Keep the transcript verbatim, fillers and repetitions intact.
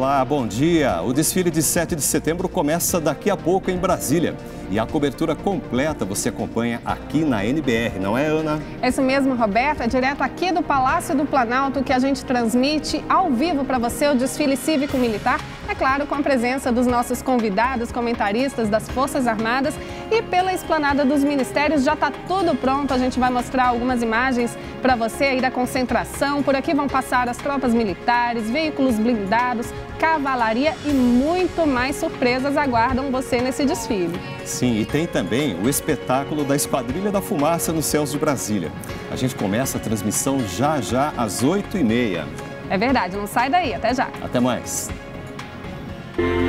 Olá, bom dia. O desfile de sete de setembro começa daqui a pouco em Brasília. E a cobertura completa você acompanha aqui na N B R, não é, Ana? É isso mesmo, Roberto. É direto aqui do Palácio do Planalto que a gente transmite ao vivo para você o desfile cívico-militar. É claro, com a presença dos nossos convidados, comentaristas das Forças Armadas e pela esplanada dos ministérios. Já está tudo pronto. A gente vai mostrar algumas imagens para você aí da concentração. Por aqui vão passar as tropas militares, veículos blindados, cavalaria e muito mais surpresas aguardam você nesse desfile. Sim, e tem também o espetáculo da Esquadrilha da Fumaça nos céus de Brasília. A gente começa a transmissão já já às oito e meia. É verdade, não sai daí, até já. Até mais.